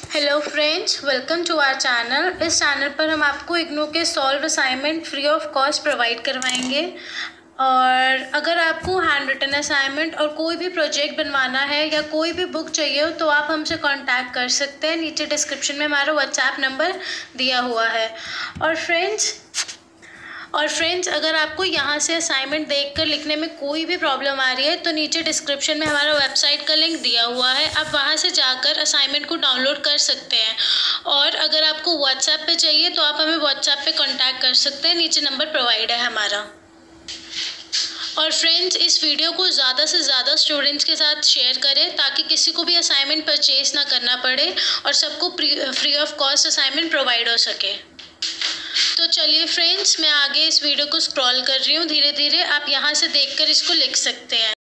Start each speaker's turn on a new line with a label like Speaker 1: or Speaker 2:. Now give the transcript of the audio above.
Speaker 1: Hello friends, welcome to our channel. इस channel पर हम आपको इग्नू के solve assignment free of cost provide करवाएंगे। और अगर आपको हैंड रिटन असाइनमेंट और कोई भी प्रोजेक्ट बनवाना है या कोई भी बुक चाहिए हो तो आप हमसे कांटेक्ट कर सकते हैं। नीचे डिस्क्रिप्शन में हमारा व्हाट्सएप नंबर दिया हुआ है। और फ्रेंड्स अगर आपको यहाँ से असाइनमेंट देखकर लिखने में कोई भी प्रॉब्लम आ रही है तो नीचे डिस्क्रिप्शन में हमारा वेबसाइट का लिंक दिया हुआ है, आप वहाँ से जाकर असाइनमेंट को डाउनलोड कर सकते हैं। और अगर आपको व्हाट्सएप पे चाहिए तो आप हमें व्हाट्सएप पे कांटेक्ट कर सकते हैं, नीचे नंबर प्रोवाइड है हमारा। और फ्रेंड्स इस वीडियो को ज़्यादा से ज़्यादा स्टूडेंट्स के साथ शेयर करें ताकि किसी को भी असाइनमेंट परचेज ना करना पड़े और सबको free of cost assignment provide हो सके। तो चलिए फ्रेंड्स, मैं आगे इस वीडियो को स्क्रॉल कर रही हूँ धीरे धीरे, आप यहाँ से देखकर इसको लिख सकते हैं।